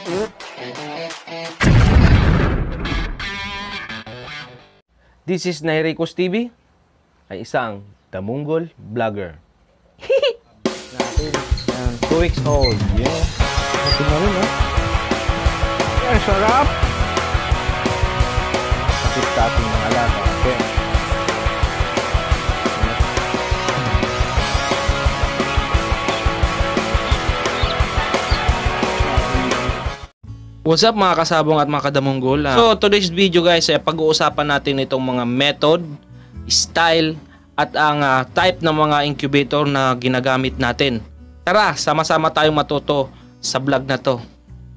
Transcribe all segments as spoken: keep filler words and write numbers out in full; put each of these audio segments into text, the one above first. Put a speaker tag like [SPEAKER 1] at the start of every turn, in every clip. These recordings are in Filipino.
[SPEAKER 1] This is Nairicos T V, ay isang Damunggol Vlogger.
[SPEAKER 2] Natin. Yan. Two weeks old. Yeah. Ito na rin, ha? Yan, sarap! Kapit sa ating mga alaga. Okay.
[SPEAKER 1] What's up mga kasabong at mga kadamunggol? So today's video guys ay pag-uusapan natin itong mga method, style at ang uh, type ng mga incubator na ginagamit natin. Tara, sama-sama tayong matuto sa vlog na to.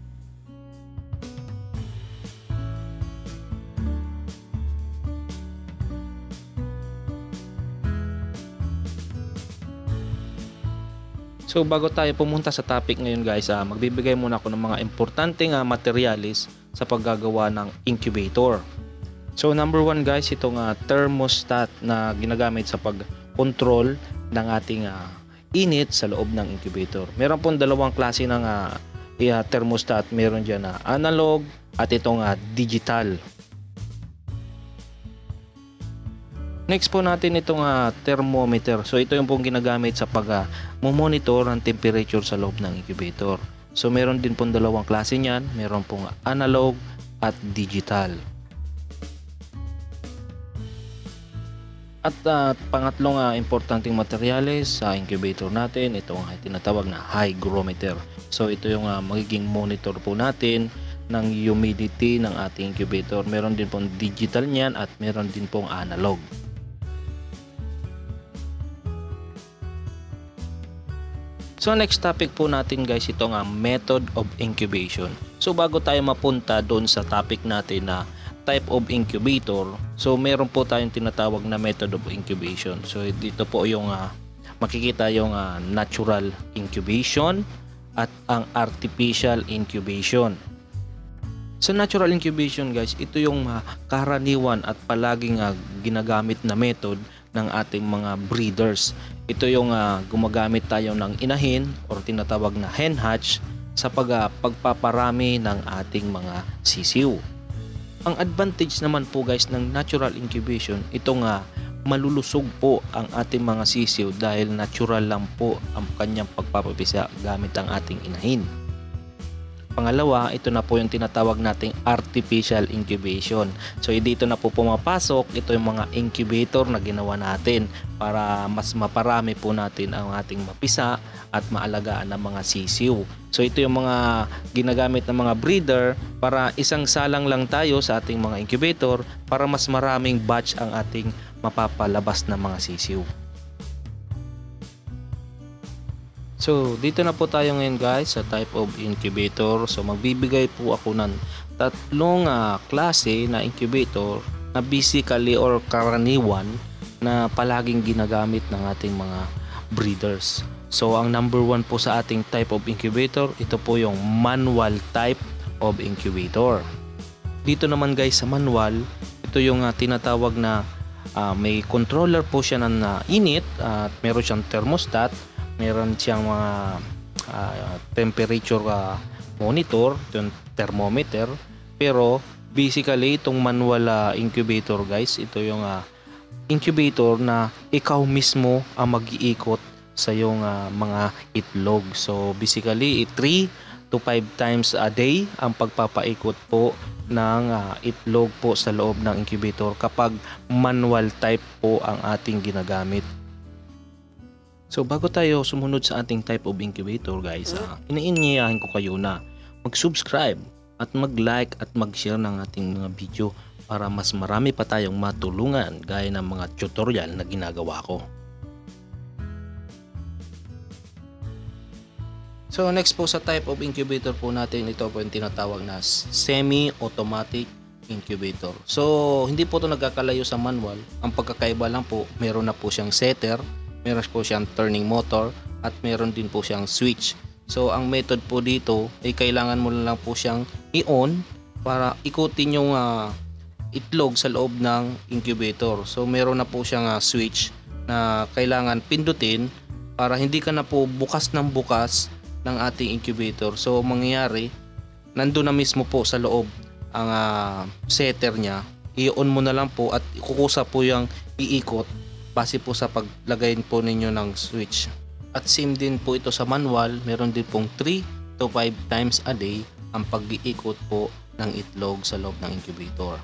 [SPEAKER 1] So bago tayo pumunta sa topic ngayon guys, uh, magbibigay muna ako ng mga importanteng uh, materialis sa paggagawa ng incubator. So number one guys, itong uh, thermostat na ginagamit sa pag-control ng ating uh, init sa loob ng incubator. Meron pong dalawang klase ng uh, uh, thermostat. Meron dyan uh, analog at itong uh, digital. Next po natin itong uh, thermometer. So ito yung pong ginagamit sa pag-monitor uh, ng temperature sa loob ng incubator. So meron din pong dalawang klase niyan. Meron pong analog at digital. At uh, pangatlong uh, importanteng materyales sa incubator natin, itong uh, tinatawag na hygrometer. So ito yung uh, magiging monitor po natin ng humidity ng ating incubator. Meron din pong digital niyan at meron din pong analog. So next topic po natin guys, ito nga method of incubation. So bago tayo mapunta doon sa topic natin na type of incubator, so meron po tayong tinatawag na method of incubation. So dito po yung uh, makikita yung uh, natural incubation at ang artificial incubation. Sa natural incubation guys, ito yung uh, karaniwan at palaging uh, ginagamit na method ng ating mga breeders. Ito yung uh, gumagamit tayo ng inahin or tinatawag na hen hatch sa pag, uh, pagpaparami ng ating mga sisiw. Ang advantage naman po guys ng natural incubation, ito nga malulusog po ang ating mga sisiw dahil natural lang po ang kanyang pagpapapisa gamit ang ating inahin. Pangalawa, ito na po yung tinatawag nating artificial incubation. So dito na po pumapasok ito yung mga incubator na ginawa natin para mas maparami po natin ang ating mapisa at maalagaan ng mga sisiw. So ito yung mga ginagamit ng mga breeder para isang salang lang tayo sa ating mga incubator para mas maraming batch ang ating mapapalabas na mga sisiw. So dito na po tayo ngayon guys sa type of incubator. So magbibigay po ako ng tatlong uh, klase na incubator na basically or karaniwan na palaging ginagamit ng ating mga breeders. So ang number one po sa ating type of incubator, ito po yung manual type of incubator. Dito naman guys sa manual, ito yung uh, tinatawag na uh, may controller po siya ng uh, init at uh, meron siyang thermostat. Meron siyang mga uh, temperature uh, monitor, yung thermometer. Pero basically itong manual uh, incubator guys, ito yung uh, incubator na ikaw mismo ang mag-iikot sa yung uh, mga itlog. So basically three to five times a day ang pagpapaikot po ng uh, itlog po sa loob ng incubator kapag manual type po ang ating ginagamit. So bago tayo sumunod sa ating type of incubator guys, uh, iniinyayahan ko kayo na mag-subscribe at mag-like at mag-share ng ating mga video para mas marami pa tayong matulungan gaya ng mga tutorial na ginagawa ko. So next po sa type of incubator po natin, ito po yung tinatawag na semi-automatic incubator. So hindi po ito nagkakalayo sa manual. Ang pagkakaiba lang po, meron na po siyang setter, meron po siyang turning motor at meron din po siyang switch. So ang method po dito ay kailangan mo lang po siyang i-on para ikutin yung uh, itlog sa loob ng incubator. So meron na po siyang uh, switch na kailangan pindutin para hindi ka na po bukas ng bukas ng ating incubator. So mangyayari nandun na mismo po sa loob ang uh, setter niya, i-on mo na lang po at kukusa po yung iikot base po sa paglagay po ninyo ng switch. At same din po ito sa manual, meron din pong three to five times a day ang pag-iikot po ng itlog sa loob ng incubator.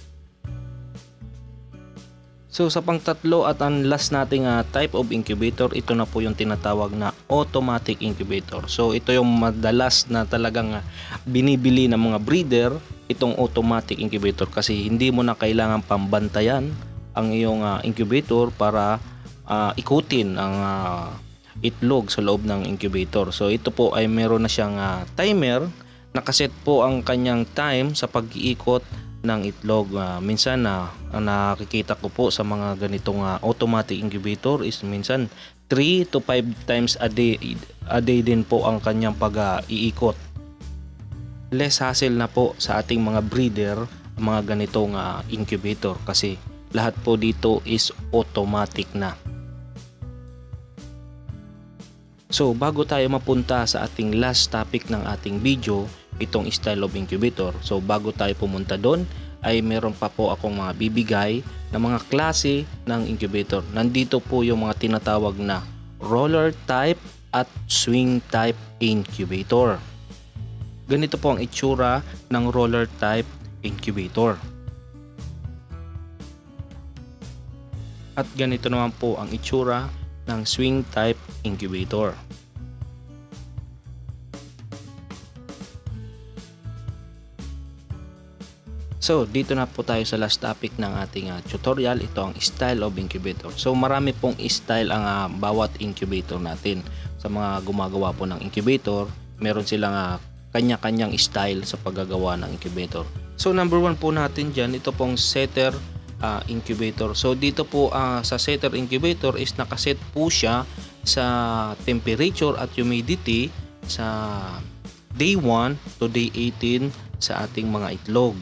[SPEAKER 1] So sa pangtatlo at ang last nating uh, type of incubator, ito na po yung tinatawag na automatic incubator. So ito yung madalas na talagang uh, binibili ng mga breeder, itong automatic incubator, kasi hindi mo na kailangan pambantayan ang iyong uh, incubator para uh, ikutin ang uh, itlog sa loob ng incubator. So ito po ay meron na siyang uh, timer, nakaset po ang kanyang time sa pag-iikot ng itlog. Uh, minsan na uh, ang nakikita ko po sa mga ganitong uh, automatic incubator is minsan three to five times a day a day din po ang kanyang pag-iikot. Uh, less hassle na po sa ating mga breeder ang mga ganitong uh, incubator kasi lahat po dito is automatic na. So bago tayo mapunta sa ating last topic ng ating video, itong style of incubator. So bago tayo pumunta doon ay meron pa po akong mga bibigay na mga klase ng incubator. Nandito po yung mga tinatawag na roller type at swing type incubator. Ganito po ang itsura ng roller type incubator. At ganito naman po ang itsura ng swing type incubator. So dito na po tayo sa last topic ng ating uh, tutorial, ito ang style of incubator. So marami pong style ang uh, bawat incubator natin. Sa mga gumagawa po ng incubator, meron silang uh, kanya-kanyang style sa paggagawa ng incubator. So number one po natin dyan, ito pong setter uh, incubator. So dito po uh, sa setter incubator is nakaset po siya sa temperature at humidity sa day one to day eighteen sa ating mga itlog.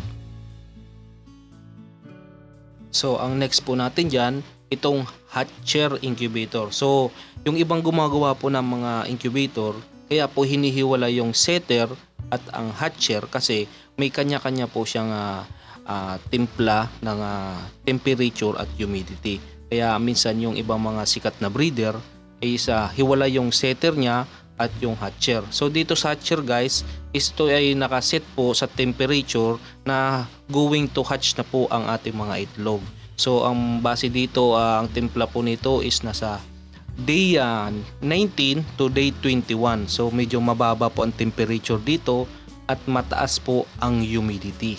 [SPEAKER 1] So ang next po natin dyan, itong hatcher incubator. So yung ibang gumagawa po ng mga incubator, kaya po hinihiwala yung setter at ang hatcher kasi may kanya-kanya po siyang uh, uh, timpla ng uh, temperature at humidity. Kaya minsan yung ibang mga sikat na breeder ay sa hiwala yung setter niya at yung hatcher. So dito sa hatcher guys, ito ay nakaset po sa temperature na going to hatch na po ang ating mga itlog. So ang base dito, uh, ang timpla po nito is nasa day uh, nineteen to day twenty-one. So medyo mababa po ang temperature dito at mataas po ang humidity.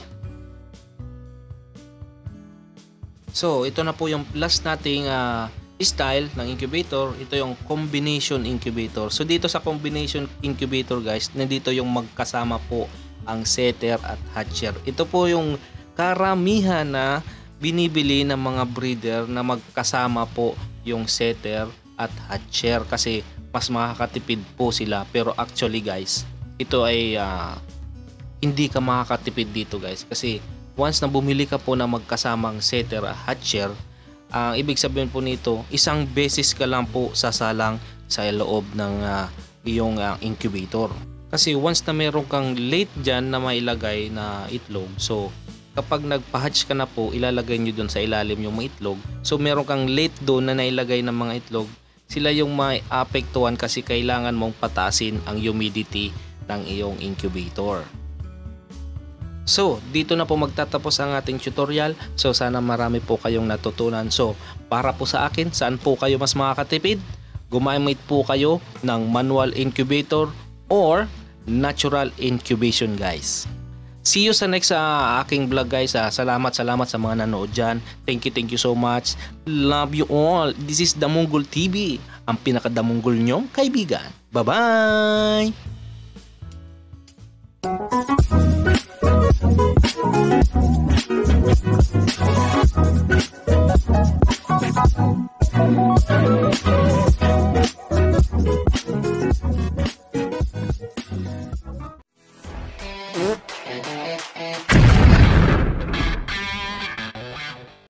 [SPEAKER 1] So ito na po yung last nating uh, style ng incubator. Ito yung combination incubator. So dito sa combination incubator guys, nandito yung magkasama po ang setter at hatcher. Ito po yung karamihan na binibili ng mga breeder na magkasama po yung setter at hatcher kasi mas makakatipid po sila. Pero actually guys, ito ay uh, hindi ka makakatipid dito guys kasi once na bumili ka po na magkasamang setter at hatcher, ang uh, ibig sabihin po nito, isang beses ka lang po sasalang sa loob ng uh, iyong uh, incubator. Kasi once na meron kang late dyan na mailagay na itlog, so kapag nagpa-hatch ka na po, ilalagay nyo dun sa ilalim yung mga itlog. So meron kang late doon na nailagay ng mga itlog, sila yung may apektuhan kasi kailangan mong patasin ang humidity ng iyong incubator. So, dito na po magtatapos ang ating tutorial. So, sana marami po kayong natutunan. So, para po sa akin, saan po kayo mas makakatipid? Gumamit po kayo ng manual incubator or natural incubation guys. See you sa next uh, aking vlog guys. Uh, salamat, salamat sa mga nanood dyan. Thank you, thank you so much. Love you all. This is Damunggol T V, ang pinakadamunggol nyong kaibigan. Bye-bye!